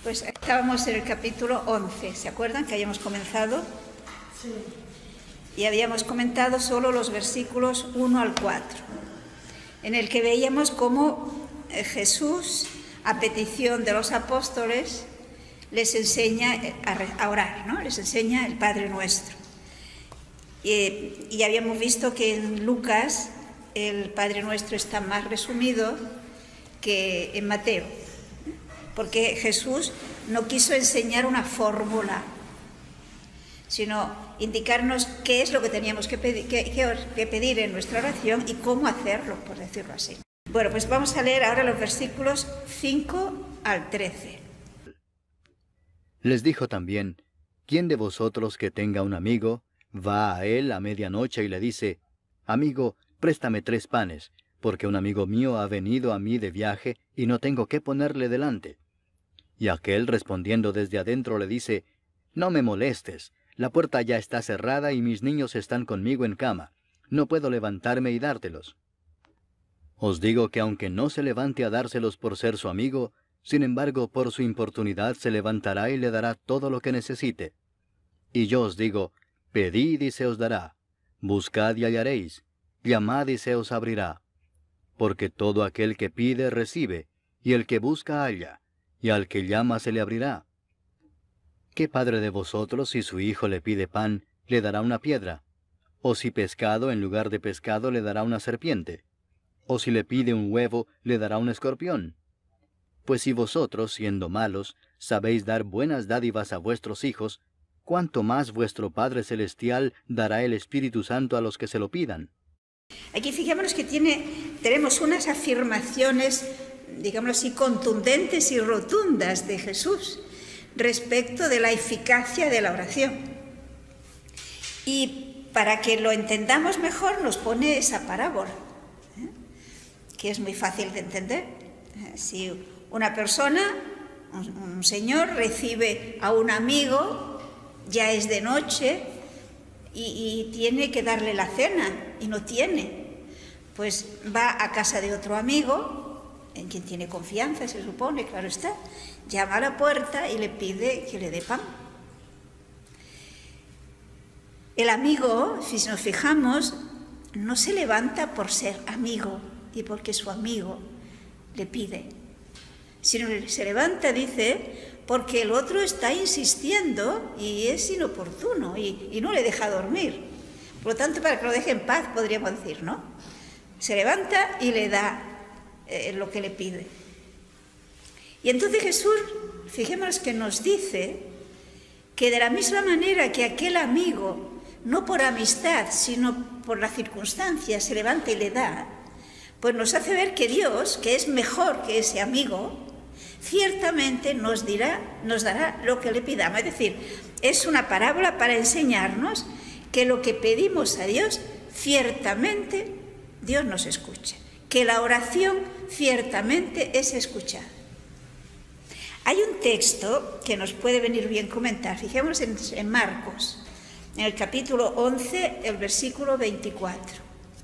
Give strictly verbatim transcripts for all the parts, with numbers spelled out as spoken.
Pues estábamos en el capítulo once, ¿se acuerdan que habíamos comenzado? Sí. Y habíamos comentado solo los versículos uno al cuatro, en el que veíamos cómo Jesús, a petición de los apóstoles, les enseña a orar, ¿no? Les enseña el Padre Nuestro. Y, y habíamos visto que en Lucas el Padre Nuestro está más resumido que en Mateo, porque Jesús no quiso enseñar una fórmula, sino indicarnos qué es lo que teníamos que pedir, que, que pedir en nuestra oración y cómo hacerlo, por decirlo así. Bueno, pues vamos a leer ahora los versículos cinco al trece. Les dijo también: ¿Quién de vosotros que tenga un amigo va a él a medianoche y le dice: Amigo, préstame tres panes, porque un amigo mío ha venido a mí de viaje y no tengo qué ponerle delante? Y aquel, respondiendo desde adentro, le dice: No me molestes, la puerta ya está cerrada y mis niños están conmigo en cama, no puedo levantarme y dártelos. Os digo que aunque no se levante a dárselos por ser su amigo, sin embargo por su importunidad se levantará y le dará todo lo que necesite. Y yo os digo: pedid y se os dará, buscad y hallaréis, llamad y se os abrirá. Porque todo aquel que pide recibe, y el que busca halla, y al que llama se le abrirá. ¿Qué padre de vosotros, si su hijo le pide pan, le dará una piedra? ¿O si pescado, en lugar de pescado, le dará una serpiente? ¿O si le pide un huevo, le dará un escorpión? Pues si vosotros, siendo malos, sabéis dar buenas dádivas a vuestros hijos, ¿cuánto más vuestro Padre Celestial dará el Espíritu Santo a los que se lo pidan? Aquí fijémonos que tiene, tenemos unas afirmaciones, digamos así, contundentes y rotundas de Jesús respecto de la eficacia de la oración. Y para que lo entendamos mejor nos pone esa parábola, ¿eh? que es muy fácil de entender. Si una persona, un, un señor, recibe a un amigo, ya es de noche, y, y tiene que darle la cena, y no tiene, pues va a casa de otro amigo, en quien tiene confianza, se supone, claro está, llama a la puerta y le pide que le dé pan. El amigo, si nos fijamos, no se levanta por ser amigo y porque su amigo le pide, sino que se levanta, dice, porque el otro está insistiendo y es inoportuno y, y no le deja dormir. Por lo tanto, para que lo deje en paz, podríamos decir, ¿no? Se levanta y le da eh, lo que le pide. Y entonces Jesús, fijémonos que nos dice que de la misma manera que aquel amigo, no por amistad, sino por las circunstancias, se levanta y le da, pues nos hace ver que Dios, que es mejor que ese amigo, ciertamente nos dirá, nos dará lo que le pidamos. Es decir, es una parábola para enseñarnos que lo que pedimos a Dios, ciertamente Dios nos escucha, que la oración ciertamente es escuchada. Hay un texto que nos puede venir bien comentar, fijémonos en, en Marcos, en el capítulo once, el versículo veinticuatro.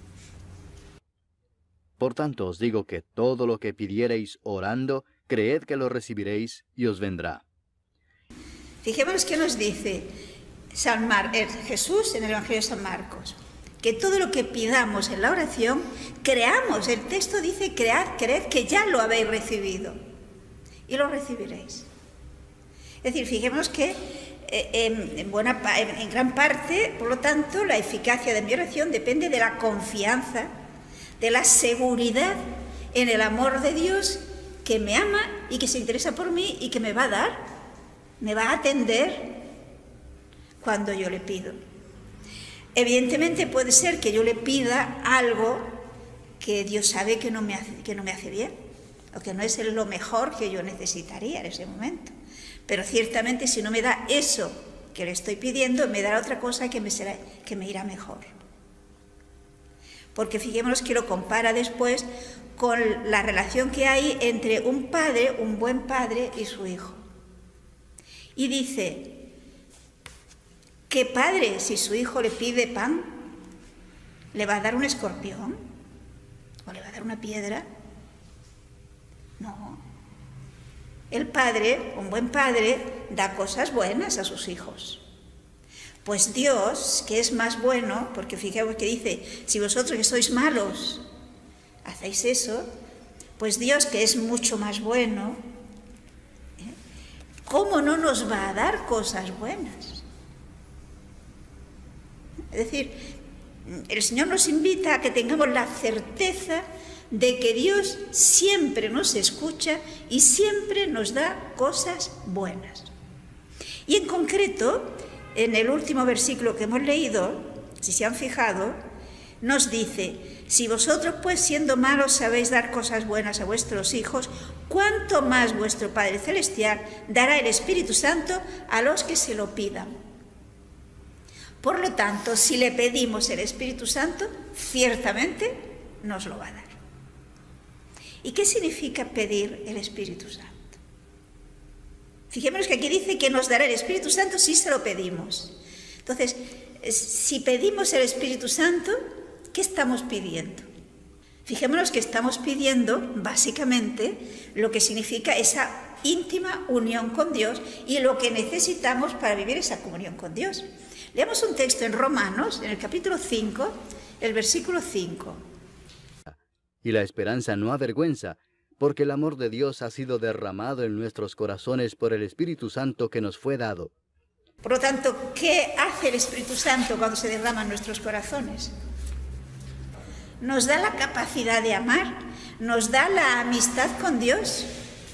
Por tanto os digo que todo lo que pidiereis orando, creed que lo recibiréis y os vendrá. Fijémonos que nos dice San Mar, eh, Jesús en el Evangelio de San Marcos, que todo lo que pidamos en la oración, creamos, el texto dice, cread, creed que ya lo habéis recibido y lo recibiréis. Es decir, fijémonos que eh, en, en, buena, en, en gran parte, por lo tanto, la eficacia de mi oración depende de la confianza, de la seguridad en el amor de Dios, que me ama y que se interesa por mí y que me va a dar, me va a atender cuando yo le pido. Evidentemente puede ser que yo le pida algo que Dios sabe que no me hace, que no me hace bien, o que no es lo mejor que yo necesitaría en ese momento. Pero ciertamente si no me da eso que le estoy pidiendo, me dará otra cosa que me, será, que me irá mejor. Porque fijémonos que lo compara después con la relación que hay entre un padre, un buen padre y su hijo. Y dice, ¿qué padre, si su hijo le pide pan, le va a dar un escorpión? ¿O le va a dar una piedra? No. El padre, un buen padre, da cosas buenas a sus hijos. Pues Dios, que es más bueno, porque fijaos que dice, si vosotros que sois malos hacéis eso, pues Dios, que es mucho más bueno, ¿eh? ¿Cómo no nos va a dar cosas buenas? Es decir, el Señor nos invita a que tengamos la certeza de que Dios siempre nos escucha y siempre nos da cosas buenas. Y en concreto, en el último versículo que hemos leído, si se han fijado, nos dice, si vosotros pues siendo malos sabéis dar cosas buenas a vuestros hijos, ¿cuánto más vuestro Padre Celestial dará el Espíritu Santo a los que se lo pidan? Por lo tanto, si le pedimos el Espíritu Santo, ciertamente nos lo va a dar. ¿Y qué significa pedir el Espíritu Santo? Fijémonos que aquí dice que nos dará el Espíritu Santo si se lo pedimos. Entonces, si pedimos el Espíritu Santo, ¿qué estamos pidiendo? Fijémonos que estamos pidiendo, básicamente, lo que significa esa íntima unión con Dios y lo que necesitamos para vivir esa comunión con Dios. Leamos un texto en Romanos, en el capítulo cinco, el versículo cinco. Y la esperanza no avergüenza, porque el amor de Dios ha sido derramado en nuestros corazones por el Espíritu Santo que nos fue dado. Por lo tanto, ¿qué hace el Espíritu Santo cuando se derrama en nuestros corazones? Nos da la capacidad de amar, nos da la amistad con Dios,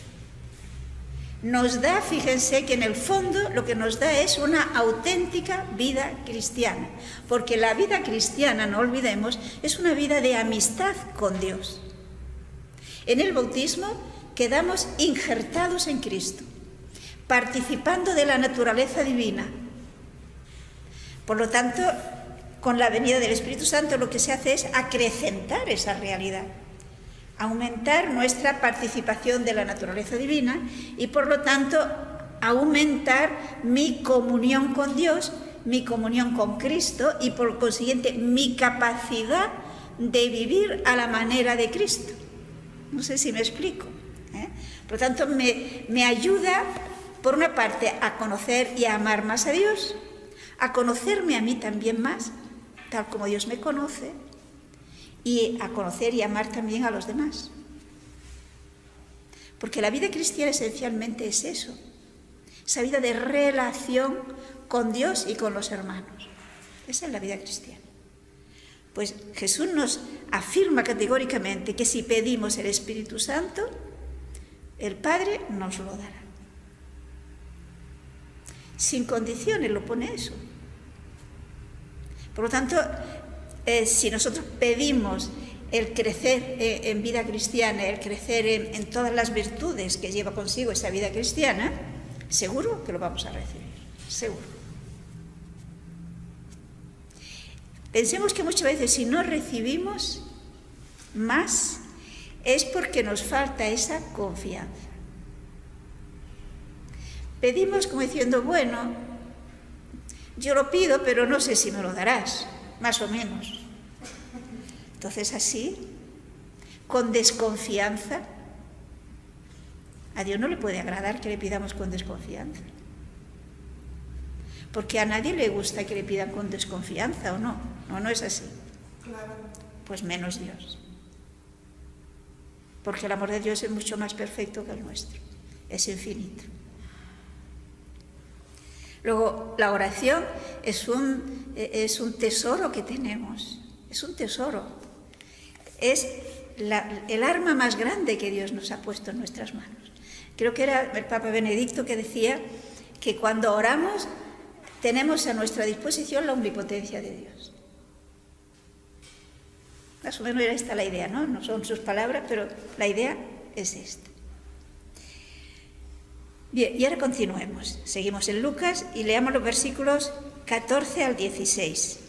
nos da, fíjense que en el fondo lo que nos da es una auténtica vida cristiana, porque la vida cristiana, no olvidemos, es una vida de amistad con Dios. En el bautismo quedamos injertados en Cristo, participando de la naturaleza divina. Por lo tanto, con la venida del Espíritu Santo lo que se hace es acrecentar esa realidad, aumentar nuestra participación de la naturaleza divina y, por lo tanto, aumentar mi comunión con Dios, mi comunión con Cristo y, por consiguiente, mi capacidad de vivir a la manera de Cristo. No sé si me explico, ¿eh? Por lo tanto, me, me ayuda, por una parte, a conocer y a amar más a Dios, a conocerme a mí también más, tal como Dios me conoce, y a conocer y amar también a los demás. Porque la vida cristiana esencialmente es eso, esa vida de relación con Dios y con los hermanos. Esa es la vida cristiana. Pues Jesús nos afirma categóricamente que si pedimos el Espíritu Santo, el Padre nos lo dará. Sin condiciones lo pone eso. Por lo tanto, eh, si nosotros pedimos el crecer eh, en vida cristiana, el crecer en, en todas las virtudes que lleva consigo esa vida cristiana, seguro que lo vamos a recibir, seguro. Pensemos que muchas veces si no recibimos más es porque nos falta esa confianza. Pedimos como diciendo, bueno, yo lo pido, pero no sé si me lo darás, más o menos. Entonces así, con desconfianza, a Dios no le puede agradar que le pidamos con desconfianza. Porque a nadie le gusta que le pidan con desconfianza, ¿o no? No, no es así. Claro. Pues menos Dios. Porque el amor de Dios es mucho más perfecto que el nuestro. Es infinito. Luego, la oración es un, es un tesoro que tenemos. Es un tesoro. Es la, el arma más grande que Dios nos ha puesto en nuestras manos. Creo que era el Papa Benedicto que decía que cuando oramos tenemos a nuestra disposición la omnipotencia de Dios. Más o menos era esta la idea, ¿no? No son sus palabras, pero la idea es esta. Bien, y ahora continuemos. Seguimos en Lucas y leamos los versículos catorce al dieciséis.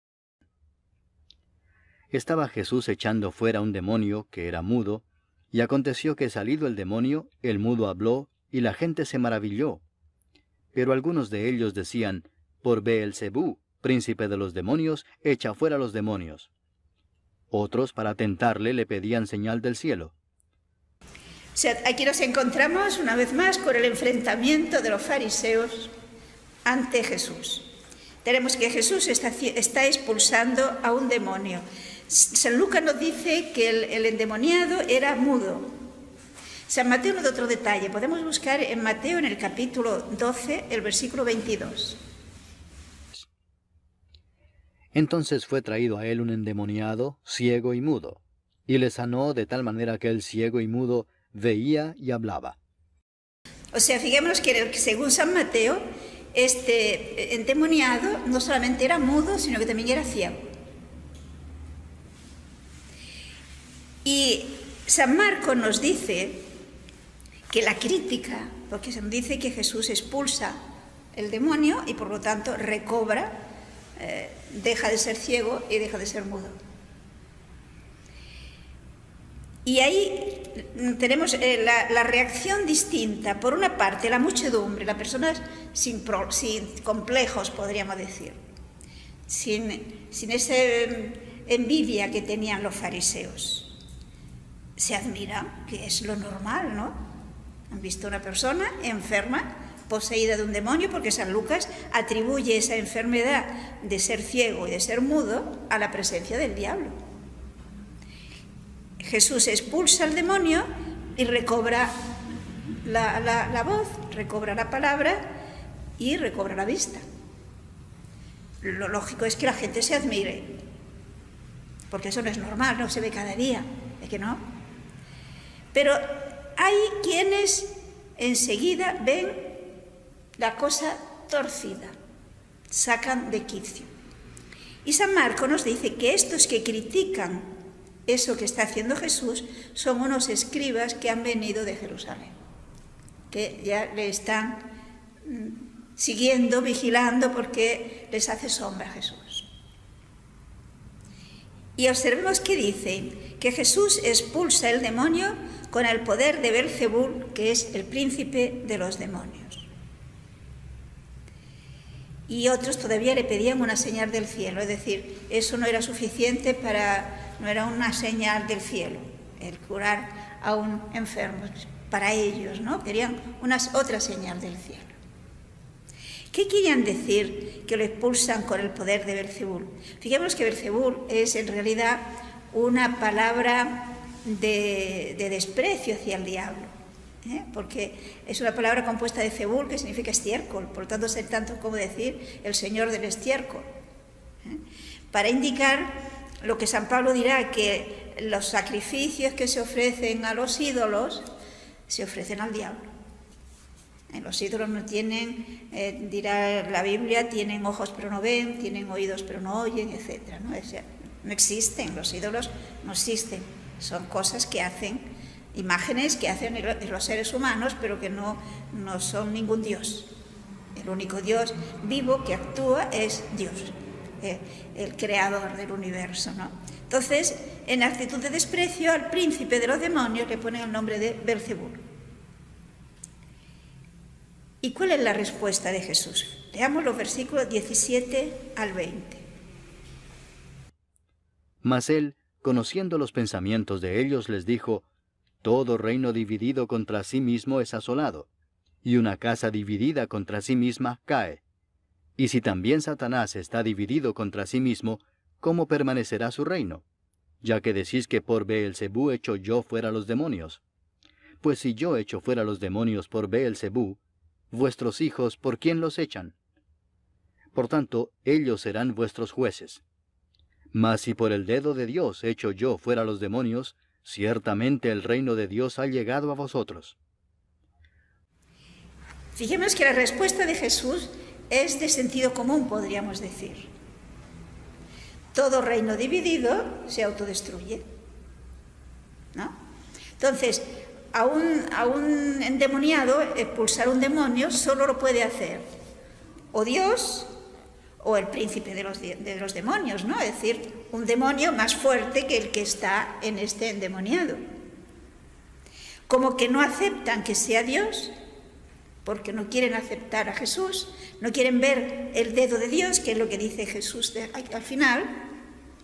Estaba Jesús echando fuera un demonio que era mudo, y aconteció que salido el demonio, el mudo habló, y la gente se maravilló. Pero algunos de ellos decían, por Beelzebú, príncipe de los demonios, echa fuera los demonios. Otros, para tentarle, le pedían señal del cielo. O sea, aquí nos encontramos una vez más con el enfrentamiento de los fariseos ante Jesús. Tenemos que Jesús está, está expulsando a un demonio. San Lucas nos dice que el, el endemoniado era mudo. San Mateo nos da otro detalle. Podemos buscar en Mateo, en el capítulo doce, el versículo veintidós. Entonces fue traído a él un endemoniado, ciego y mudo, y le sanó de tal manera que el ciego y mudo veía y hablaba. O sea, fijémonos que según San Mateo, este endemoniado no solamente era mudo, sino que también era ciego. Y San Marcos nos dice que la crítica, porque se nos dice que Jesús expulsa el demonio y por lo tanto recobra, eh, deja de ser ciego y deja de ser mudo. Y ahí tenemos eh, la, la reacción distinta. Por una parte, la muchedumbre, las personas sin, pro, sin complejos, podríamos decir, sin, sin esa envidia que tenían los fariseos. Se admiran, que es lo normal, ¿no? Han visto una persona enferma, poseída de un demonio, porque San Lucas atribuye esa enfermedad de ser ciego y de ser mudo a la presencia del diablo. Jesús expulsa al demonio y recobra la, la, la voz, recobra la palabra y recobra la vista. Lo lógico es que la gente se admire, porque eso no es normal, no se ve cada día, ¿es que no? Pero hay quienes enseguida ven la cosa torcida, sacan de quicio. Y San Marcos nos dice que estos que critican eso que está haciendo Jesús son unos escribas que han venido de Jerusalén, que ya le están siguiendo, vigilando, porque les hace sombra a Jesús. Y observemos que dice que Jesús expulsa el demonio con el poder de Belcebú, que es el príncipe de los demonios. Y otros todavía le pedían una señal del cielo, es decir, eso no era suficiente para... No era una señal del cielo, el curar a un enfermo, para ellos, ¿no? Querían una, otra señal del cielo. ¿Qué querían decir que lo expulsan con el poder de Belcebú? Fijémonos que Belcebú es en realidad una palabra de, de desprecio hacia el diablo, ¿eh? Porque es una palabra compuesta de cebul, que significa estiércol, por lo tanto es tanto como decir el señor del estiércol, ¿eh? Para indicar lo que San Pablo dirá, que los sacrificios que se ofrecen a los ídolos se ofrecen al diablo. En los ídolos no tienen, eh, dirá la Biblia, tienen ojos pero no ven, tienen oídos pero no oyen, etcétera, ¿no? O sea, no existen, los ídolos no existen. Son cosas que hacen, imágenes que hacen los seres humanos, pero que no, no son ningún Dios. El único Dios vivo que actúa es Dios, el creador del universo, ¿no? Entonces, en actitud de desprecio al príncipe de los demonios le ponen el nombre de Belcebú. ¿Y cuál es la respuesta de Jesús? Leamos los versículos diecisiete al veinte. Mas él, conociendo los pensamientos de ellos, les dijo: Todo reino dividido contra sí mismo es asolado, y una casa dividida contra sí misma cae. Y si también Satanás está dividido contra sí mismo, ¿cómo permanecerá su reino? Ya que decís que por Beelzebú echo yo fuera los demonios. Pues si yo echo fuera los demonios por Beelzebú, vuestros hijos, ¿por quién los echan? Por tanto, ellos serán vuestros jueces. Mas si por el dedo de Dios echo yo fuera los demonios, ciertamente el reino de Dios ha llegado a vosotros. Fijémonos que la respuesta de Jesús es de sentido común, podríamos decir. Todo reino dividido se autodestruye, ¿no? Entonces, a un, a un endemoniado expulsar un demonio solo lo puede hacer o Dios o el príncipe de los, de los demonios, ¿no? Es decir, un demonio más fuerte que el que está en este endemoniado. Como que no aceptan que sea Dios, porque no quieren aceptar a Jesús, no quieren ver el dedo de Dios, que es lo que dice Jesús de, al final,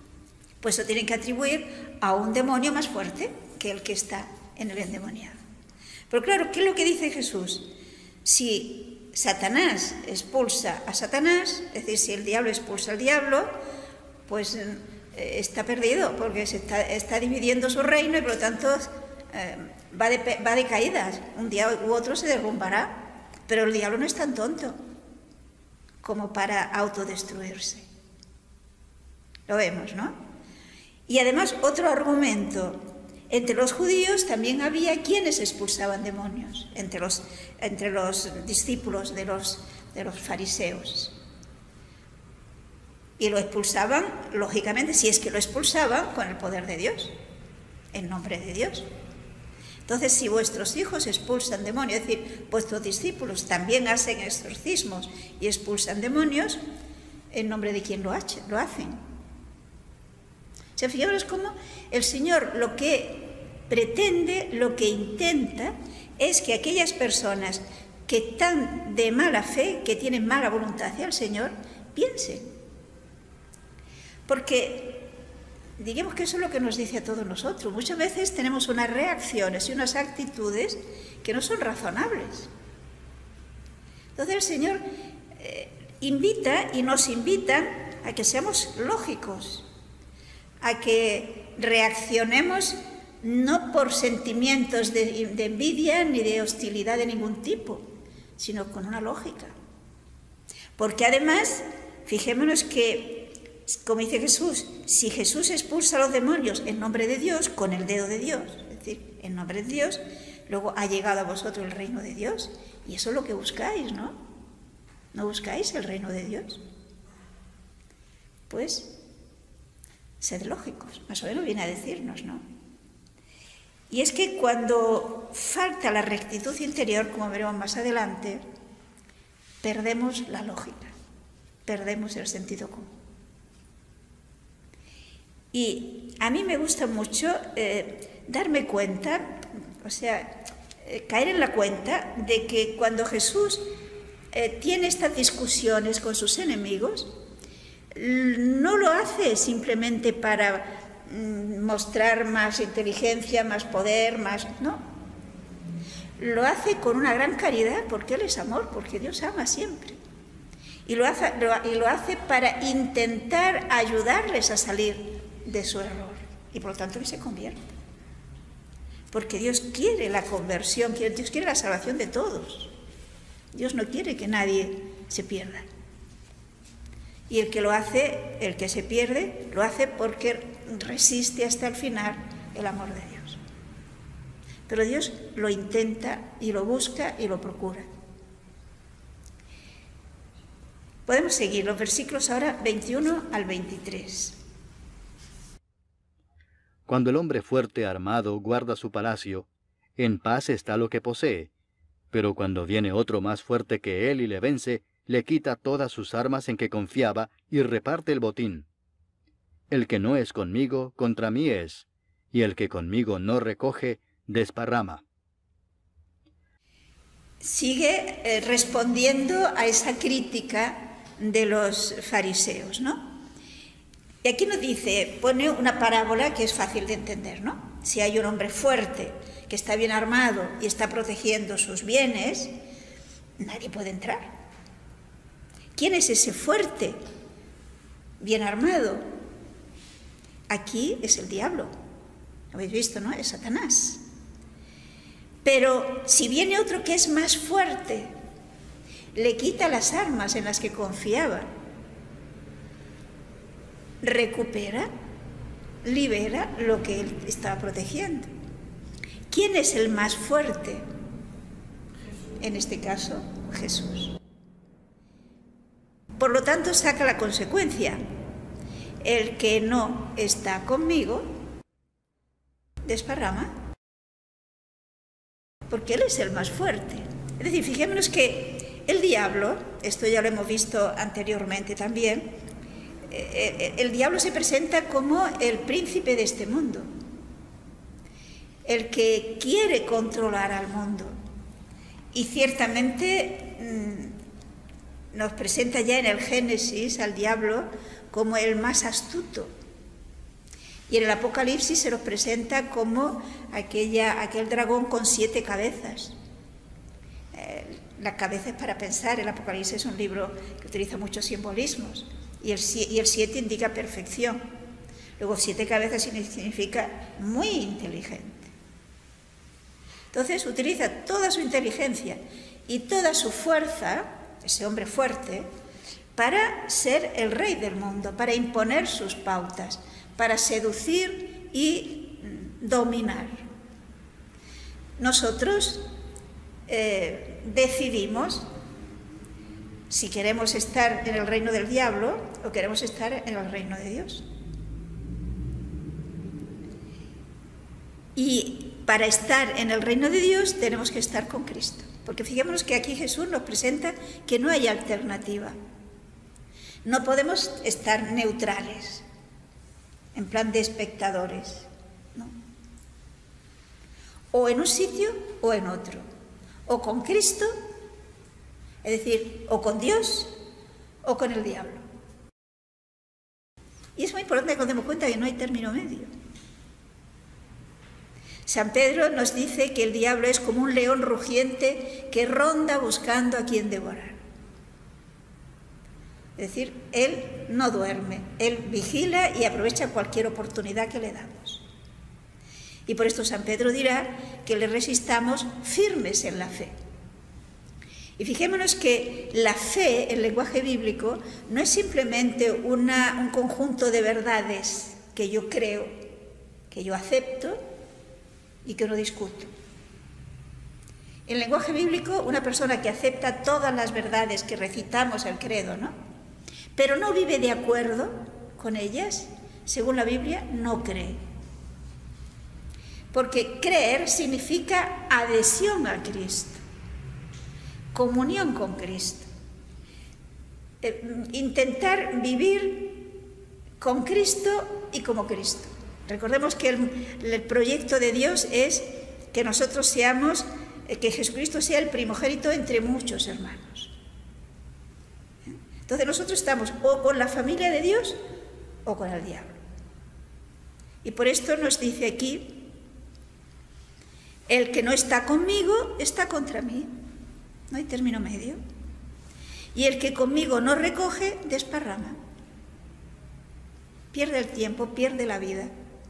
pues lo tienen que atribuir a un demonio más fuerte que el que está en el endemoniado. Pero claro, ¿qué es lo que dice Jesús? Si Satanás expulsa a Satanás, es decir, si el diablo expulsa al diablo, pues eh, está perdido, porque se está, está dividiendo su reino y por lo tanto eh, va, de, va de caídas. Un día u otro se derrumbará, pero el diablo no es tan tonto como para autodestruirse. Lo vemos, ¿no? Y además otro argumento. Entre los judíos también había quienes expulsaban demonios, entre los, entre los discípulos de los, de los fariseos. Y lo expulsaban, lógicamente, si es que lo expulsaban, con el poder de Dios, en nombre de Dios. Entonces, si vuestros hijos expulsan demonios, es decir, vuestros discípulos también hacen exorcismos y expulsan demonios, ¿en nombre de quién lo hacen? O sea, fijaros cómo el Señor lo que pretende, lo que intenta, es que aquellas personas que están de mala fe, que tienen mala voluntad hacia el Señor, piensen. Porque, digamos que eso es lo que nos dice a todos nosotros. Muchas veces tenemos unas reacciones y unas actitudes que no son razonables. Entonces el Señor eh, invita y nos invita a que seamos lógicos, a que reaccionemos no por sentimientos de, de envidia ni de hostilidad de ningún tipo, sino con una lógica. Porque además, fijémonos que, como dice Jesús, si Jesús expulsa a los demonios en nombre de Dios, con el dedo de Dios, es decir, en nombre de Dios, luego ha llegado a vosotros el reino de Dios, y eso es lo que buscáis, ¿no? ¿No buscáis el reino de Dios? Pues sed lógicos, más o menos viene a decirnos, ¿no? Y es que cuando falta la rectitud interior, como veremos más adelante, perdemos la lógica, perdemos el sentido común. Y a mí me gusta mucho eh, darme cuenta, o sea, eh, caer en la cuenta de que cuando Jesús eh, tiene estas discusiones con sus enemigos, no lo hace simplemente para mm, mostrar más inteligencia, más poder, más... no. Lo hace con una gran caridad, porque Él es amor, porque Dios ama siempre. Y lo hace, lo, y lo hace para intentar ayudarles a salir de su error. Y por lo tanto que se convierta. Porque Dios quiere la conversión, Dios quiere la salvación de todos. Dios no quiere que nadie se pierda. Y el que lo hace, el que se pierde, lo hace porque resiste hasta el final el amor de Dios. Pero Dios lo intenta y lo busca y lo procura. Podemos seguir los versículos ahora veintiuno al veintitrés. Cuando el hombre fuerte armado guarda su palacio, en paz está lo que posee. Pero cuando viene otro más fuerte que él y le vence, le quita todas sus armas en que confiaba y reparte el botín. El que no es conmigo, contra mí es, y el que conmigo no recoge, desparrama. Sigue eh, respondiendo a esa crítica de los fariseos, ¿no? Y aquí nos dice, pone una parábola que es fácil de entender, ¿no? Si hay un hombre fuerte que está bien armado y está protegiendo sus bienes, nadie puede entrar. ¿Quién es ese fuerte, bien armado? Aquí es el diablo. Lo habéis visto, ¿no? Es Satanás. Pero si viene otro que es más fuerte, le quita las armas en las que confiaba, recupera, libera lo que él estaba protegiendo. ¿Quién es el más fuerte? En este caso, Jesús. Por lo tanto, saca la consecuencia. El que no está conmigo, desparrama, porque Él es el más fuerte. Es decir, fijémonos que el diablo, esto ya lo hemos visto anteriormente también, el diablo se presenta como el príncipe de este mundo, el que quiere controlar al mundo. Y ciertamente nos presenta ya en el Génesis al diablo como el más astuto. Y en el Apocalipsis se nos presenta como aquella, aquel dragón con siete cabezas. Eh, la cabeza es para pensar. El Apocalipsis es un libro que utiliza muchos simbolismos. Y el, y el siete indica perfección. Luego siete cabezas significa muy inteligente. Entonces utiliza toda su inteligencia y toda su fuerza, ese hombre fuerte, para ser el rey del mundo, para imponer sus pautas, para seducir y dominar. Nosotros eh, decidimos si queremos estar en el reino del diablo o queremos estar en el reino de Dios. Y para estar en el reino de Dios tenemos que estar con Cristo. Porque fijémonos que aquí Jesús nos presenta que no hay alternativa. No podemos estar neutrales, en plan de espectadores, ¿no? O en un sitio o en otro. O con Cristo, es decir, o con Dios o con el diablo. Y es muy importante que nos demos cuenta que no hay término medio. San Pedro nos dice que el diablo es como un león rugiente que ronda buscando a quien devorar. Es decir, él no duerme, él vigila y aprovecha cualquier oportunidad que le damos. Y por esto San Pedro dirá que le resistamos firmes en la fe. Y fijémonos que la fe, el lenguaje bíblico, no es simplemente una, un conjunto de verdades que yo creo, que yo acepto y que no discuto. En el lenguaje bíblico, una persona que acepta todas las verdades que recitamos el credo, ¿no?, pero no vive de acuerdo con ellas, según la Biblia, no cree. Porque creer significa adhesión a Cristo, comunión con Cristo. Eh, intentar vivir con Cristo y como Cristo. Recordemos que el, el proyecto de Dios es que nosotros seamos, eh, que Jesucristo sea el primogénito entre muchos hermanos. Entonces nosotros estamos o con la familia de Dios o con el diablo. Y por esto nos dice aquí, el que no está conmigo está contra mí. No hay término medio. Y el que conmigo no recoge, desparrama. Pierde el tiempo, pierde la vida.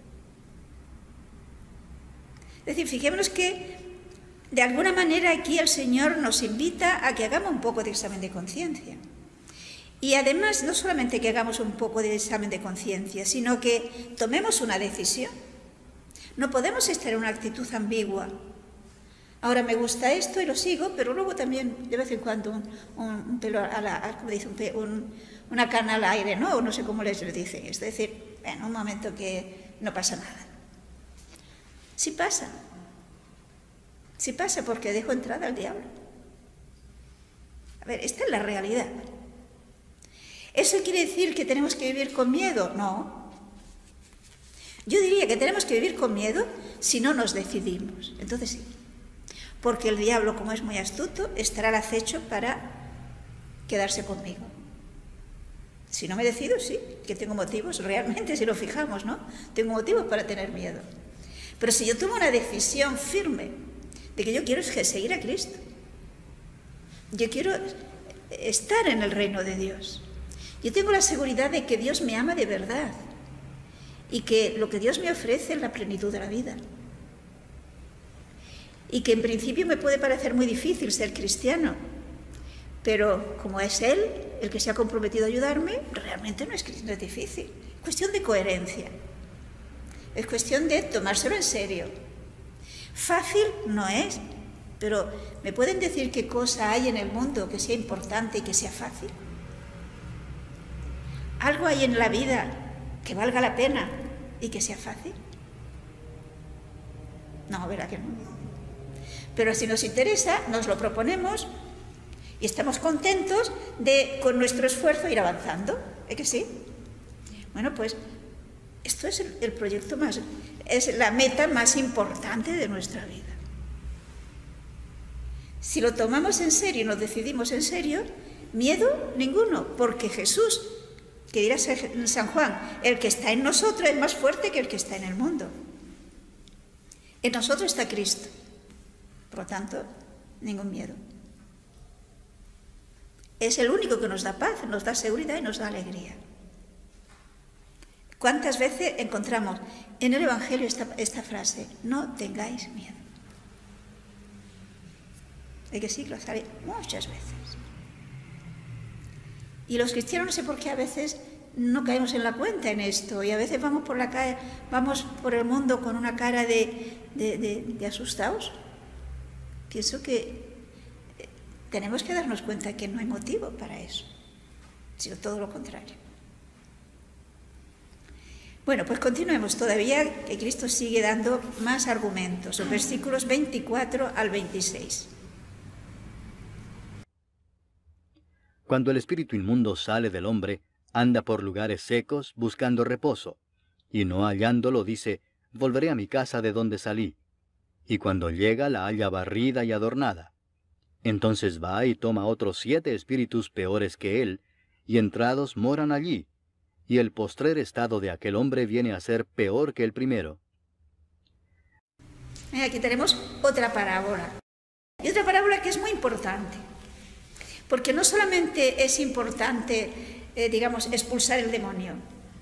Es decir, fijémonos que de alguna manera aquí el Señor nos invita a que hagamos un poco de examen de conciencia. Y además, no solamente que hagamos un poco de examen de conciencia, sino que tomemos una decisión. No podemos estar en una actitud ambigua. Ahora me gusta esto y lo sigo, pero luego también de vez en cuando un, un, un pelo a la, como dice, un, un, una cana al aire, ¿no? O no sé cómo les dicen. Es decir, en un momento que no pasa nada. Sí pasa. Sí pasa porque dejo entrada al diablo. A ver, esta es la realidad. ¿Eso quiere decir que tenemos que vivir con miedo? No. Yo diría que tenemos que vivir con miedo si no nos decidimos. Entonces sí. Porque el diablo, como es muy astuto, estará al acecho para quedarse conmigo. Si no me decido, sí, que tengo motivos, realmente, si lo fijamos, ¿no? Tengo motivos para tener miedo. Pero si yo tomo una decisión firme de que yo quiero seguir a Cristo, yo quiero estar en el reino de Dios, yo tengo la seguridad de que Dios me ama de verdad y que lo que Dios me ofrece es la plenitud de la vida. Y que en principio me puede parecer muy difícil ser cristiano, pero como es Él el que se ha comprometido a ayudarme, realmente no es, no es difícil. Es cuestión de coherencia, es cuestión de tomárselo en serio. Fácil no es, pero ¿me pueden decir qué cosa hay en el mundo que sea importante y que sea fácil? ¿Algo hay en la vida que valga la pena y que sea fácil? No, ¿verdad que no? Pero si nos interesa, nos lo proponemos y estamos contentos de, con nuestro esfuerzo, ir avanzando. ¿Es que sí? Bueno, pues esto es el, el proyecto más, es la meta más importante de nuestra vida. Si lo tomamos en serio y nos decidimos en serio, miedo ninguno, porque Jesús Que dirá San Juan, el que está en nosotros es más fuerte que el que está en el mundo. En nosotros está Cristo. Por lo tanto, ningún miedo. Es el único que nos da paz, nos da seguridad y nos da alegría. ¿Cuántas veces encontramos en el Evangelio esta, esta frase? No tengáis miedo. ¿De qué siglo? Sale muchas veces. Y los cristianos no sé por qué a veces no caemos en la cuenta en esto. Y a veces vamos por la calle, vamos por el mundo con una cara de, de, de, de asustados. Pienso que tenemos que darnos cuenta que no hay motivo para eso, sino todo lo contrario. Bueno, pues continuemos todavía, que Cristo sigue dando más argumentos, los versículos veinticuatro al veintiséis. Cuando el espíritu inmundo sale del hombre, anda por lugares secos buscando reposo, y no hallándolo dice, volveré a mi casa de donde salí. Y cuando llega la halla barrida y adornada. Entonces va y toma otros siete espíritus peores que él, y entrados moran allí, y el postrer estado de aquel hombre viene a ser peor que el primero. Aquí tenemos otra parábola. Y otra parábola que es muy importante. Porque no solamente es importante, eh, digamos, expulsar el demonio.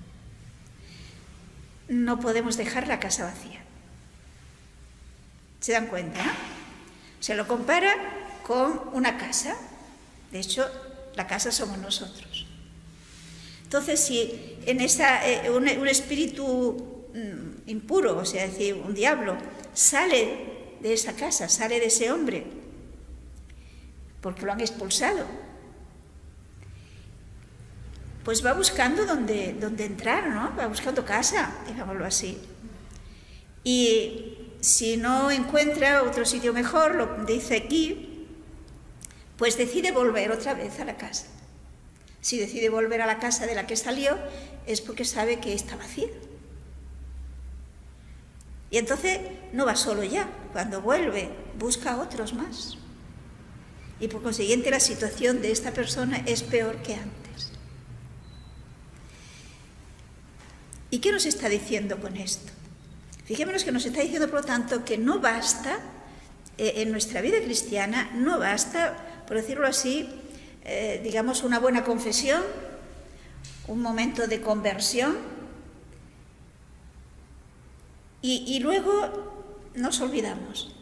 No podemos dejar la casa vacía. ¿Se dan cuenta? ¿No? Se lo compara con una casa. De hecho, la casa somos nosotros. Entonces, si en esa, eh, un, un espíritu mm, impuro, o sea, decir, un diablo, sale de esa casa, sale de ese hombre, porque lo han expulsado, pues va buscando dónde, dónde entrar, ¿no? Va buscando casa, digámoslo así. Y si no encuentra otro sitio mejor, lo dice aquí, pues decide volver otra vez a la casa. Si decide volver a la casa de la que salió, es porque sabe que está vacía. Y entonces no va solo ya, cuando vuelve, busca a otros más. Y por consiguiente la situación de esta persona es peor que antes. ¿Y qué nos está diciendo con esto? Fijémonos que nos está diciendo, por lo tanto, que no basta, eh, en nuestra vida cristiana, no basta, por decirlo así, eh, digamos, una buena confesión, un momento de conversión, y, y luego nos olvidamos.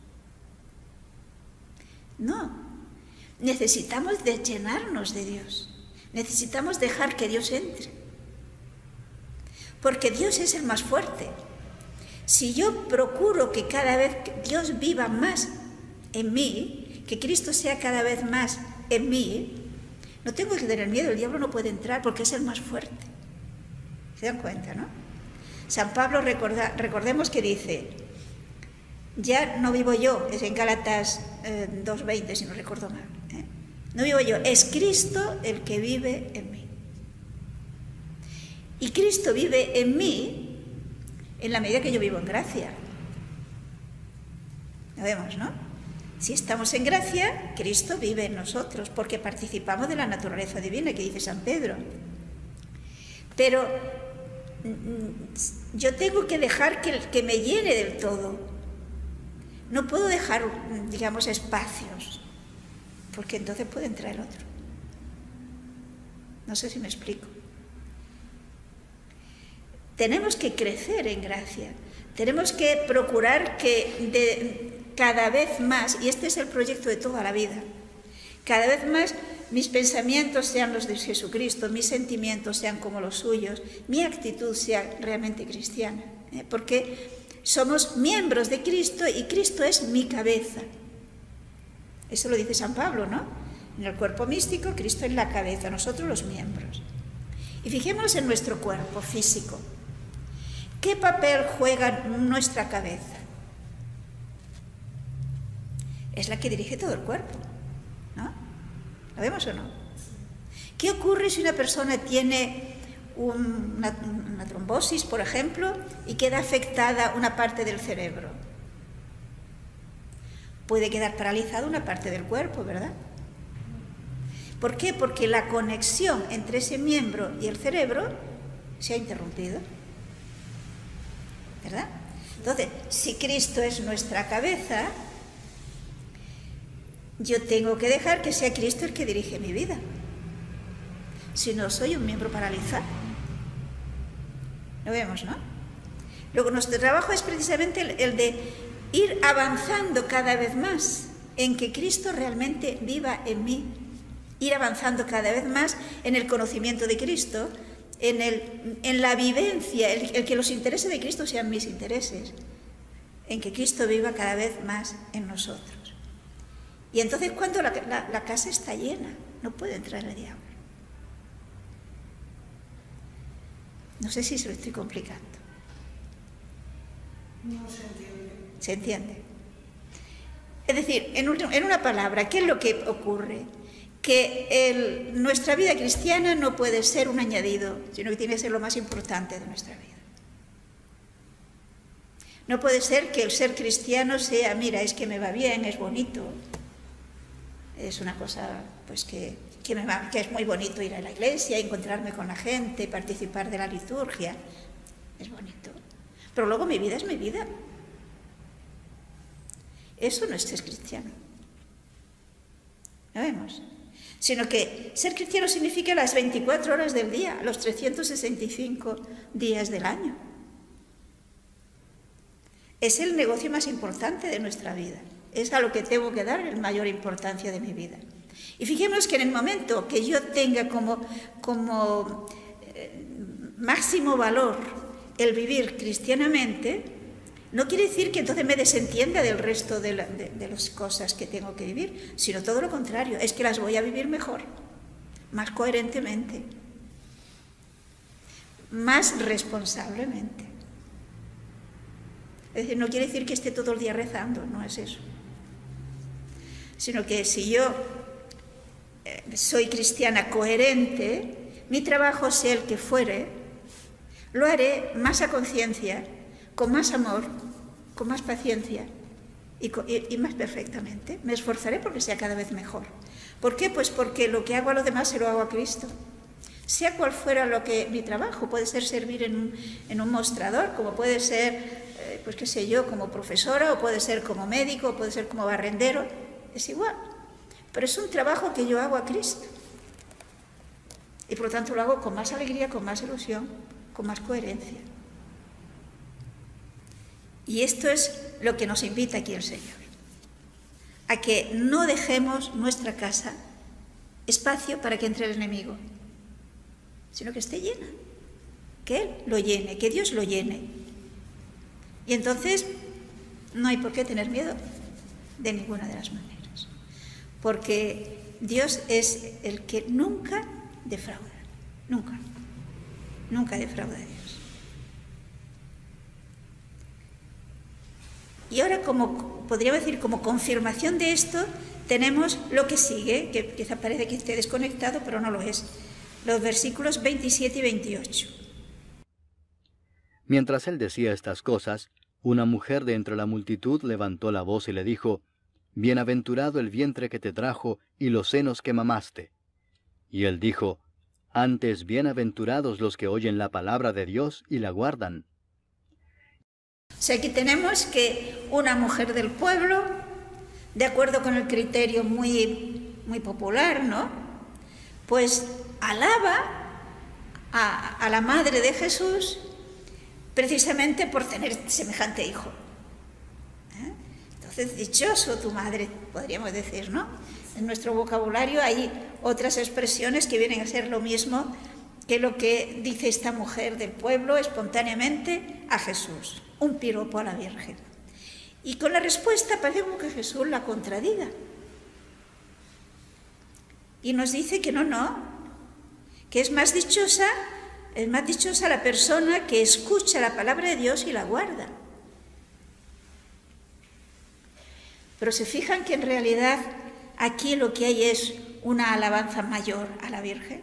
No, necesitamos de llenarnos de Dios, necesitamos dejar que Dios entre, porque Dios es el más fuerte. Si yo procuro que cada vez Dios viva más en mí, que Cristo sea cada vez más en mí, no tengo que tener miedo, el diablo no puede entrar porque es el más fuerte. ¿Se dan cuenta, no? San Pablo, recorda, recordemos que dice, ya no vivo yo, es en Gálatas eh, dos veinte, si no recuerdo mal, ¿eh? No vivo yo, es Cristo el que vive en mí. Y Cristo vive en mí en la medida que yo vivo en gracia. Lo vemos, ¿no? Si estamos en gracia, Cristo vive en nosotros, porque participamos de la naturaleza divina, que dice San Pedro. Pero yo tengo que dejar que, que me llene del todo. No puedo dejar, digamos, espacios, porque entonces puede entrar el otro. No sé si me explico. Tenemos que crecer en gracia, tenemos que procurar que de, cada vez más, y este es el proyecto de toda la vida, cada vez más mis pensamientos sean los de Jesucristo, mis sentimientos sean como los suyos, mi actitud sea realmente cristiana, ¿eh? Porque somos miembros de Cristo y Cristo es mi cabeza. Eso lo dice San Pablo, ¿no? En el cuerpo místico, Cristo es la cabeza, nosotros los miembros. Y fijémonos en nuestro cuerpo físico. ¿Qué papel juega nuestra cabeza? Es la que dirige todo el cuerpo, ¿no? ¿Lo vemos o no? ¿Qué ocurre si una persona tiene un, una, una trombosis, por ejemplo, y queda afectada una parte del cerebro? Puede quedar paralizada una parte del cuerpo, ¿verdad? ¿Por qué? Porque la conexión entre ese miembro y el cerebro se ha interrumpido, ¿verdad? Entonces, si Cristo es nuestra cabeza, yo tengo que dejar que sea Cristo el que dirige mi vida. Si no, soy un miembro paralizado. Lo vemos, ¿no? Luego, nuestro trabajo es precisamente el, el de ir avanzando cada vez más en que Cristo realmente viva en mí. Ir avanzando cada vez más en el conocimiento de Cristo, en, el, en la vivencia, el, el que los intereses de Cristo sean mis intereses, en que Cristo viva cada vez más en nosotros. Y entonces, cuando la, la, la casa está llena, no puede entrar el diablo. No sé si se lo estoy complicando. No se entiende. ¿Se entiende? Es decir, en, un, en una palabra, ¿qué es lo que ocurre? Que el, nuestra vida cristiana no puede ser un añadido, sino que tiene que ser lo más importante de nuestra vida. No puede ser que el ser cristiano sea, mira, es que me va bien, es bonito, es una cosa pues que, que, me va, que es muy bonito ir a la iglesia, encontrarme con la gente, participar de la liturgia, es bonito. Pero luego mi vida es mi vida. Eso no es ser cristiano. ¿Lo vemos? Sino que ser cristiano significa las veinticuatro horas del día, los trescientos sesenta y cinco días del año. Es el negocio más importante de nuestra vida. Es a lo que tengo que dar la mayor importancia de mi vida. Y fijémonos que en el momento que yo tenga como, como eh, máximo valor el vivir cristianamente, no quiere decir que entonces me desentienda del resto de, la, de, de las cosas que tengo que vivir, sino todo lo contrario, es que las voy a vivir mejor, más coherentemente, más responsablemente. Es decir, no quiere decir que esté todo el día rezando, no es eso. Sino que si yo eh, soy cristiana coherente, mi trabajo, sea el que fuere, lo haré más a conciencia, con más amor, con más paciencia y, y, y más perfectamente. Me esforzaré porque sea cada vez mejor. ¿Por qué? Pues porque lo que hago a los demás se lo hago a Cristo. Sea cual fuera lo que mi trabajo, puede ser servir en un, en un mostrador, como puede ser, eh, pues qué sé yo, como profesora, o puede ser como médico, o puede ser como barrendero, es igual. Pero es un trabajo que yo hago a Cristo. Y por lo tanto lo hago con más alegría, con más ilusión, con más coherencia. Y esto es lo que nos invita aquí el Señor, a que no dejemos nuestra casa espacio para que entre el enemigo, sino que esté llena, que Él lo llene, que Dios lo llene. Y entonces no hay por qué tener miedo de ninguna de las maneras, porque Dios es el que nunca defrauda, nunca, nunca defrauda a Dios. Y ahora, como podríamos decir, como confirmación de esto, tenemos lo que sigue, que quizá parece que esté desconectado, pero no lo es. Los versículos veintisiete y veintiocho. Mientras él decía estas cosas, una mujer de entre la multitud levantó la voz y le dijo, «Bienaventurado el vientre que te trajo y los senos que mamaste». Y él dijo, «Antes bienaventurados los que oyen la palabra de Dios y la guardan». O sea, aquí tenemos que una mujer del pueblo, de acuerdo con el criterio muy, muy popular, ¿no?, pues alaba a, a la madre de Jesús precisamente por tener semejante hijo. ¿Eh? Entonces, dichoso tu madre, podríamos decir, ¿no? En nuestro vocabulario hay otras expresiones que vienen a ser lo mismo que lo que dice esta mujer del pueblo espontáneamente a Jesús, un piropo a la Virgen. Y con la respuesta parece como que Jesús la contradiga. Y nos dice que no, no, que es más dichosa, es más dichosa la persona que escucha la palabra de Dios y la guarda. Pero se fijan que en realidad aquí lo que hay es una alabanza mayor a la Virgen.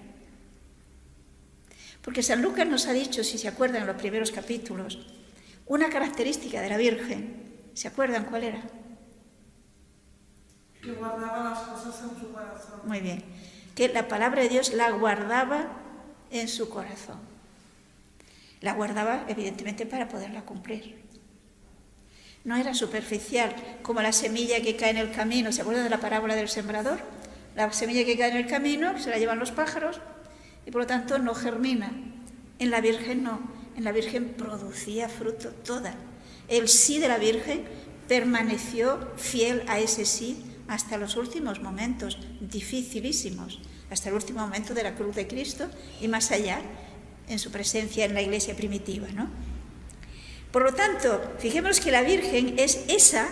Porque San Lucas nos ha dicho, si se acuerdan en los primeros capítulos, una característica de la Virgen. ¿Se acuerdan cuál era? Que guardaba las cosas en su corazón. Muy bien. que la palabra de Dios la guardaba en su corazón. La guardaba, evidentemente, para poderla cumplir. No era superficial, como la semilla que cae en el camino. ¿Se acuerdan de la parábola del sembrador? La semilla que cae en el camino se la llevan los pájaros y por lo tanto no germina. En la Virgen no, en la Virgen producía fruto toda. El sí de la Virgen permaneció fiel a ese sí hasta los últimos momentos, dificilísimos, hasta el último momento de la cruz de Cristo y más allá, en su presencia en la iglesia primitiva, ¿no? Por lo tanto, fijémonos que la Virgen es esa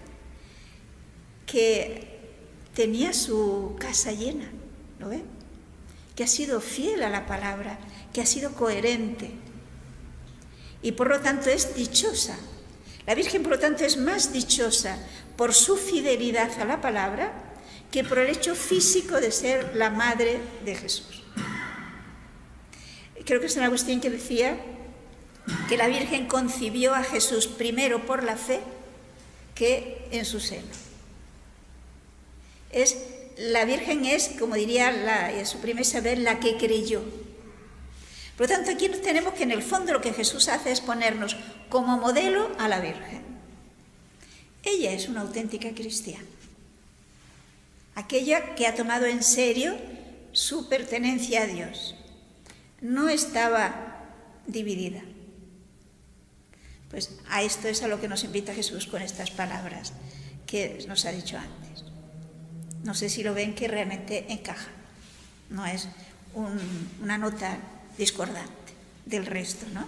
que tenía su casa llena, ¿lo ve? Que ha sido fiel a la palabra, que ha sido coherente y por lo tanto es dichosa. La Virgen, por lo tanto, es más dichosa por su fidelidad a la palabra que por el hecho físico de ser la madre de Jesús. Creo que es San Agustín que decía que la Virgen concibió a Jesús primero por la fe que en su seno. Es, la Virgen es, como diría la, en su primer saber, la que creyó. Por lo tanto, aquí tenemos que en el fondo lo que Jesús hace es ponernos como modelo a la Virgen. Ella es una auténtica cristiana. Aquella que ha tomado en serio su pertenencia a Dios. No estaba dividida. Pues a esto es a lo que nos invita Jesús con estas palabras que nos ha dicho antes. No sé si lo ven que realmente encaja. No es un, una nota discordante del resto, ¿no?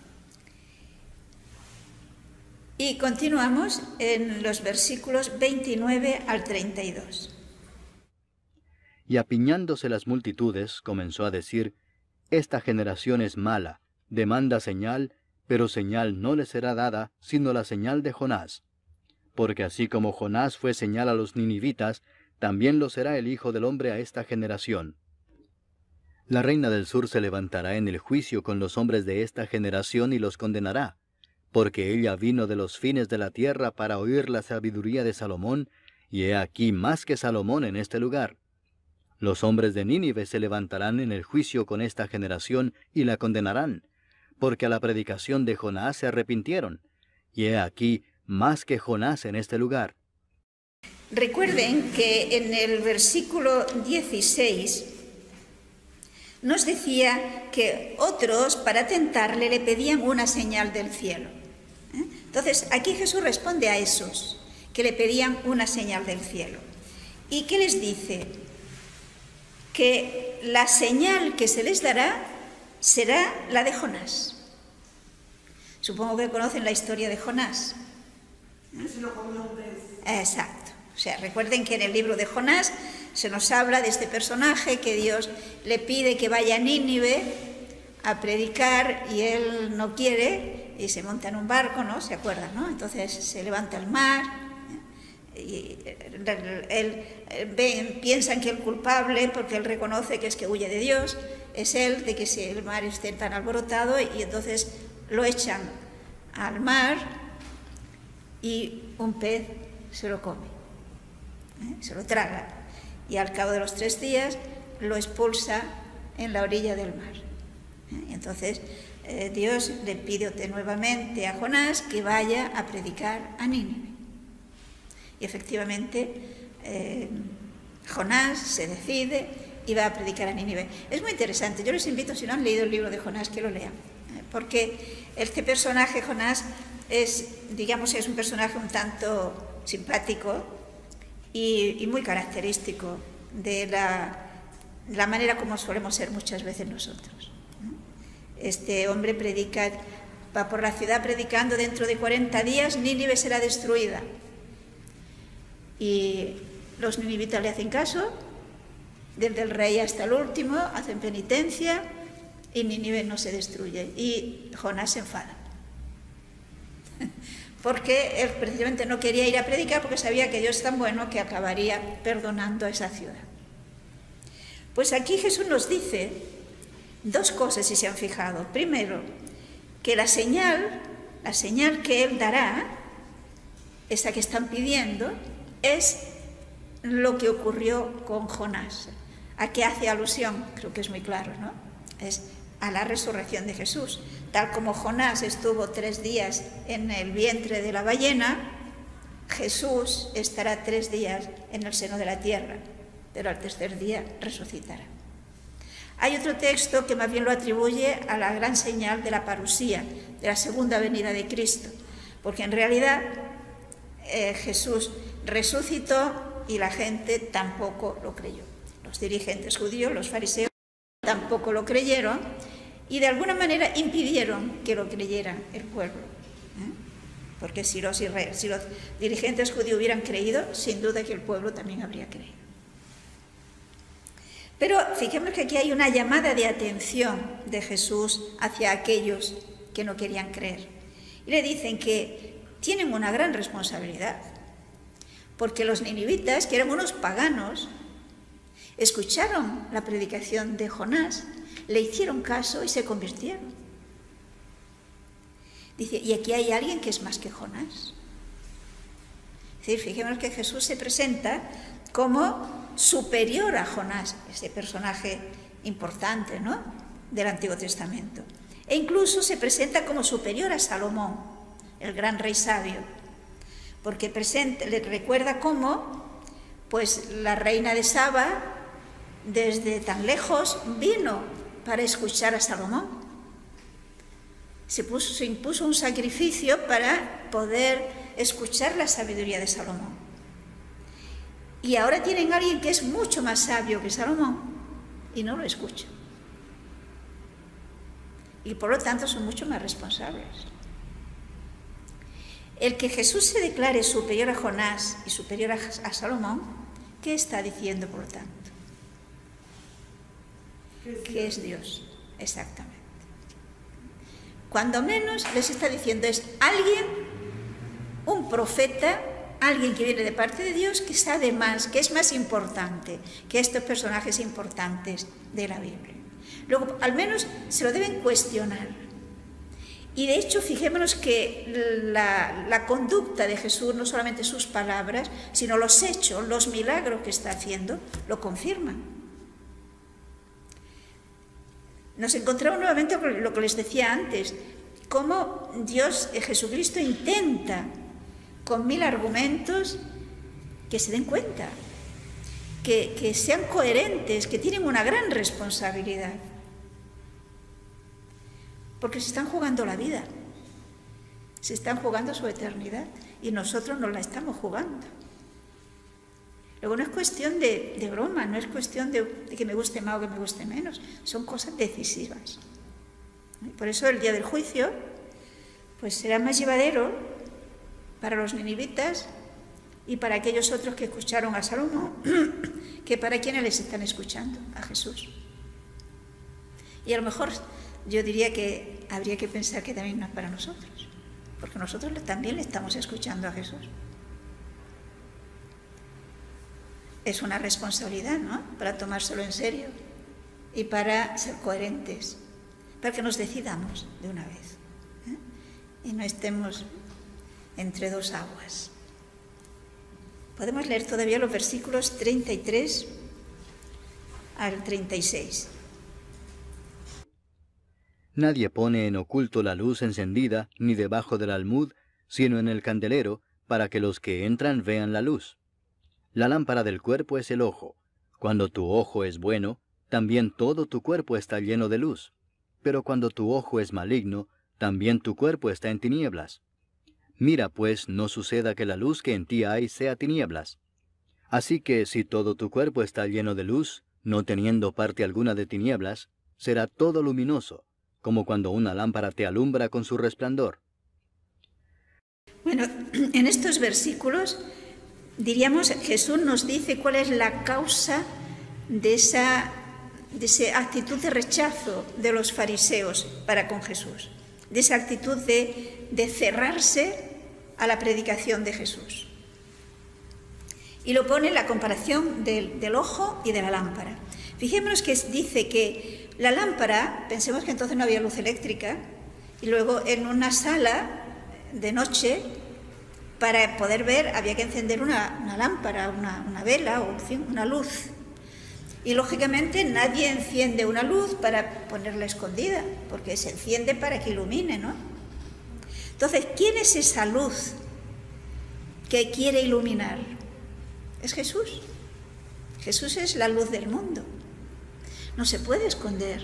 Y continuamos en los versículos veintinueve al treinta y dos. Y apiñándose las multitudes, comenzó a decir: Esta generación es mala, demanda señal, pero señal no le será dada, sino la señal de Jonás. Porque así como Jonás fue señal a los ninivitas, también lo será el Hijo del Hombre a esta generación. La reina del sur se levantará en el juicio con los hombres de esta generación y los condenará, porque ella vino de los fines de la tierra para oír la sabiduría de Salomón, y he aquí más que Salomón en este lugar. Los hombres de Nínive se levantarán en el juicio con esta generación y la condenarán, porque a la predicación de Jonás se arrepintieron, y he aquí más que Jonás en este lugar. Recuerden que en el versículo dieciséis nos decía que otros, para tentarle, le pedían una señal del cielo. ¿Eh? Entonces, aquí Jesús responde a esos que le pedían una señal del cielo. ¿Y qué les dice? Que la señal que se les dará será la de Jonás. Supongo que conocen la historia de Jonás. ¿Eh? Exacto. O sea, recuerden que en el libro de Jonás se nos habla de este personaje que Dios le pide que vaya a Nínive a predicar y él no quiere y se monta en un barco, ¿no? ¿Se acuerdan, no? Entonces se levanta el mar ¿eh? y él, él, piensan que el culpable, porque él reconoce que es que huye de Dios, es él, de que si el mar esté tan alborotado, y entonces lo echan al mar y un pez se lo come, ¿eh? Se lo traga. Y al cabo de los tres días lo expulsa en la orilla del mar. Y entonces eh, Dios le pide nuevamente a Jonás que vaya a predicar a Nínive. Y efectivamente eh, Jonás se decide y va a predicar a Nínive. Es muy interesante. Yo les invito, si no han leído el libro de Jonás, que lo lean. ¿eh? Porque este personaje, Jonás, es, digamos, es un personaje un tanto simpático y, y muy característico de la, la manera como solemos ser muchas veces nosotros. Este hombre predica, va por la ciudad predicando: dentro de cuarenta días Nínive será destruida. Y los ninivitas le hacen caso, desde el rey hasta el último, hacen penitencia y Nínive no se destruye. Y Jonás se enfada. Porque él precisamente no quería ir a predicar porque sabía que Dios es tan bueno que acabaría perdonando a esa ciudad. Pues aquí Jesús nos dice dos cosas, si se han fijado. Primero, que la señal, la señal que Él dará, esa que están pidiendo, es lo que ocurrió con Jonás. ¿A qué hace alusión? Creo que es muy claro, ¿no? Es a la resurrección de Jesús. Tal como Jonás estuvo tres días en el vientre de la ballena, Jesús estará tres días en el seno de la tierra, pero al tercer día resucitará. Hay otro texto que más bien lo atribuye a la gran señal de la parusía, de la segunda venida de Cristo, porque en realidad eh, Jesús resucitó y la gente tampoco lo creyó. Los dirigentes judíos, los fariseos, tampoco lo creyeron y de alguna manera impidieron que lo creyera el pueblo. ¿eh? Porque si los, si los dirigentes judíos hubieran creído, sin duda que el pueblo también habría creído. Pero fijémonos que aquí hay una llamada de atención de Jesús hacia aquellos que no querían creer. Y le dicen que tienen una gran responsabilidad, porque los ninivitas, que eran unos paganos, escucharon la predicación de Jonás, le hicieron caso y se convirtieron. Dice, y aquí hay alguien que es más que Jonás. Es decir, fijémonos que Jesús se presenta como superior a Jonás, ese personaje importante, ¿no?, del Antiguo Testamento. E incluso se presenta como superior a Salomón, el gran rey sabio, porque presenta, le recuerda cómo pues, la reina de Saba, desde tan lejos, vino para escuchar a Salomón. Se, puso, se impuso un sacrificio para poder escuchar la sabiduría de Salomón. Y ahora tienen a alguien que es mucho más sabio que Salomón y no lo escucha. Y por lo tanto son mucho más responsables. El que Jesús se declare superior a Jonás y superior a, a Salomón, ¿qué está diciendo por lo tanto? Que es Dios, exactamente. Cuando menos les está diciendo es alguien, un profeta, alguien que viene de parte de Dios, que sabe más, que es más importante que estos personajes importantes de la Biblia. Luego, al menos se lo deben cuestionar. Y de hecho, fijémonos que la, la conducta de Jesús, no solamente sus palabras, sino los hechos, los milagros que está haciendo, lo confirman. Nos encontramos nuevamente con lo que les decía antes, cómo Dios, Jesucristo, intenta con mil argumentos que se den cuenta, que, que sean coherentes, que tienen una gran responsabilidad. Porque se están jugando la vida, se están jugando su eternidad y nosotros nos la estamos jugando. Luego no es cuestión de, de broma, no es cuestión de, de que me guste más o que me guste menos, son cosas decisivas. Por eso el día del juicio pues será más llevadero para los ninivitas y para aquellos otros que escucharon a Salomón que para quienes les están escuchando a Jesús. Y a lo mejor yo diría que habría que pensar que también no es para nosotros, porque nosotros también le estamos escuchando a Jesús. Es una responsabilidad, ¿no?, para tomárselo en serio y para ser coherentes, para que nos decidamos de una vez, ¿eh? Y no estemos entre dos aguas. Podemos leer todavía los versículos treinta y tres al treinta y seis. Nadie pone en oculto la luz encendida, ni debajo del almud, sino en el candelero, para que los que entran vean la luz. La lámpara del cuerpo es el ojo. Cuando tu ojo es bueno, también todo tu cuerpo está lleno de luz. Pero cuando tu ojo es maligno, también tu cuerpo está en tinieblas. Mira, pues, no suceda que la luz que en ti hay sea tinieblas. Así que si todo tu cuerpo está lleno de luz, no teniendo parte alguna de tinieblas, será todo luminoso, como cuando una lámpara te alumbra con su resplandor. Bueno, en estos versículos, diríamos, Jesús nos dice cuál es la causa de esa, de esa actitud de rechazo de los fariseos para con Jesús, de esa actitud de, de cerrarse a la predicación de Jesús. Y lo pone en la comparación del, del ojo y de la lámpara. Fijémonos que dice que la lámpara, pensemos que entonces no había luz eléctrica, y luego en una sala de noche, para poder ver, había que encender una, una lámpara, una, una vela o en fin, una luz. Y lógicamente nadie enciende una luz para ponerla escondida, porque se enciende para que ilumine, ¿no? Entonces, ¿quién es esa luz que quiere iluminar? Es Jesús. Jesús es la luz del mundo. No se puede esconder.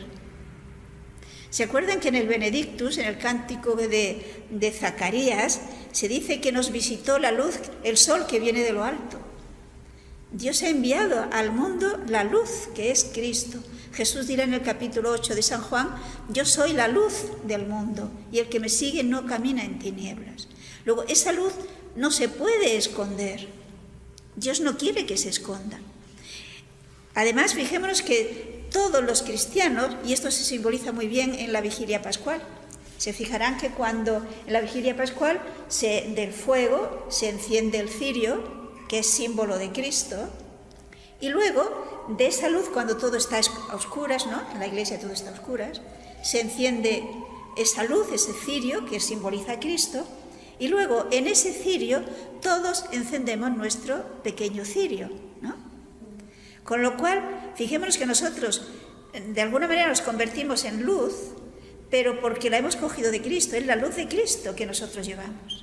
¿Se acuerdan que en el Benedictus, en el cántico de, de Zacarías, se dice que nos visitó la luz, el sol que viene de lo alto? Dios ha enviado al mundo la luz, que es Cristo. Jesús dirá en el capítulo ocho de San Juan, yo soy la luz del mundo, y el que me sigue no camina en tinieblas. Luego, esa luz no se puede esconder. Dios no quiere que se esconda. Además, fijémonos que todos los cristianos, y esto se simboliza muy bien en la vigilia pascual, se fijarán que cuando en la vigilia pascual se, del fuego se enciende el cirio, que es símbolo de Cristo, y luego de esa luz, cuando todo está a oscuras, ¿no? En la iglesia todo está a oscuras, se enciende esa luz, ese cirio que simboliza a Cristo, y luego en ese cirio todos encendemos nuestro pequeño cirio, ¿no? Con lo cual, fijémonos que nosotros de alguna manera nos convertimos en luz, pero porque la hemos cogido de Cristo, es la luz de Cristo que nosotros llevamos.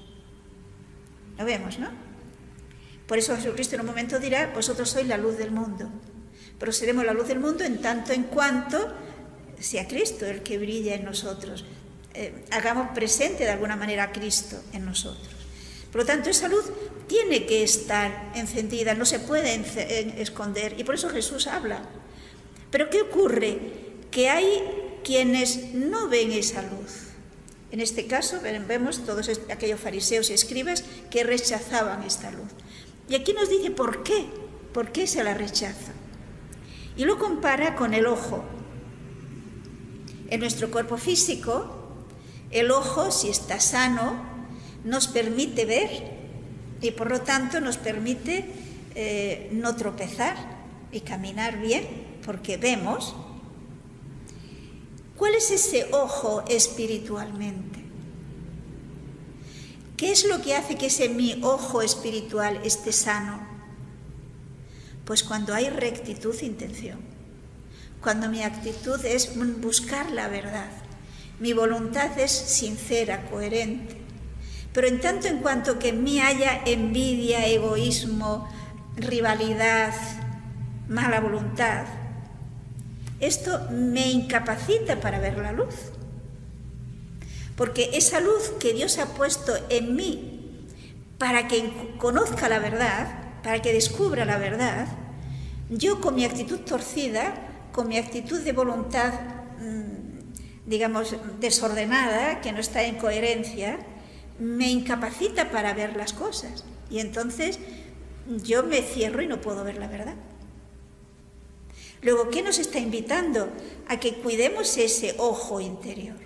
Lo vemos, ¿no? Por eso Jesucristo en un momento dirá, vosotros sois la luz del mundo, pero seremos la luz del mundo en tanto en cuanto sea Cristo el que brilla en nosotros, eh, hagamos presente de alguna manera a Cristo en nosotros. Por lo tanto, esa luz tiene que estar encendida, no se puede esconder, y por eso Jesús habla. Pero ¿qué ocurre? Que hay quienes no ven esa luz. En este caso vemos todos aquellos fariseos y escribas que rechazaban esta luz. Y aquí nos dice por qué, por qué se la rechaza. Y lo compara con el ojo. En nuestro cuerpo físico, el ojo, si está sano, nos permite ver y por lo tanto nos permite eh, no tropezar y caminar bien, porque vemos. ¿Cuál es ese ojo espiritualmente? ¿Qué es lo que hace que ese mi ojo espiritual esté sano? Pues cuando hay rectitud de intención, cuando mi actitud es buscar la verdad, mi voluntad es sincera, coherente, pero en tanto en cuanto que en mí haya envidia, egoísmo, rivalidad, mala voluntad, esto me incapacita para ver la luz. Porque esa luz que Dios ha puesto en mí para que conozca la verdad, para que descubra la verdad, yo con mi actitud torcida, con mi actitud de voluntad, digamos, desordenada, que no está en coherencia, me incapacita para ver las cosas. Y entonces yo me cierro y no puedo ver la verdad. Luego, ¿qué nos está invitando? A que cuidemos ese ojo interior.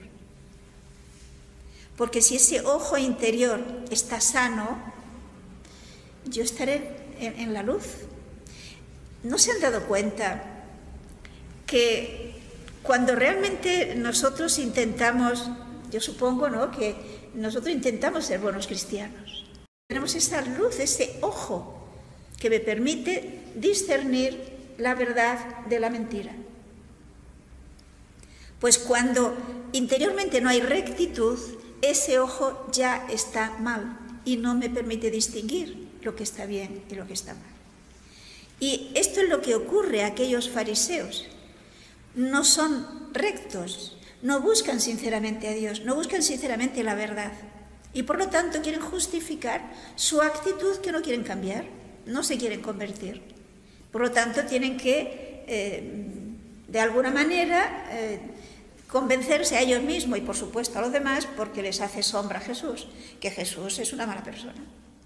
Porque si ese ojo interior está sano, yo estaré en, en la luz. ¿No se han dado cuenta que cuando realmente nosotros intentamos, yo supongo, ¿no?, que nosotros intentamos ser buenos cristianos, tenemos esa luz, ese ojo que me permite discernir la verdad de la mentira? Pues cuando interiormente no hay rectitud, ese ojo ya está mal y no me permite distinguir lo que está bien y lo que está mal. Y esto es lo que ocurre a aquellos fariseos. No son rectos, no buscan sinceramente a Dios, no buscan sinceramente la verdad. Y por lo tanto quieren justificar su actitud que no quieren cambiar, no se quieren convertir. Por lo tanto tienen que, eh, de alguna manera, eh, convencerse a ellos mismos y por supuesto a los demás, porque les hace sombra a Jesús, que Jesús es una mala persona.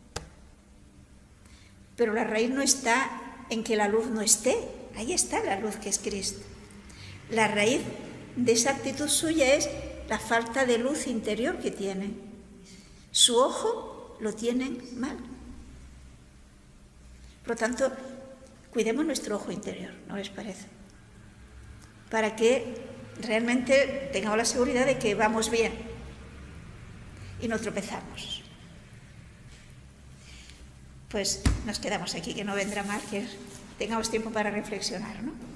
Pero la raíz no está en que la luz no esté, ahí está la luz que es Cristo. La raíz de esa actitud suya es la falta de luz interior que tiene. Su ojo lo tienen mal. Por lo tanto, cuidemos nuestro ojo interior, ¿no les parece? Para que realmente tengamos la seguridad de que vamos bien y no tropezamos. Pues nos quedamos aquí, que no vendrá mal que tengamos tiempo para reflexionar, ¿no?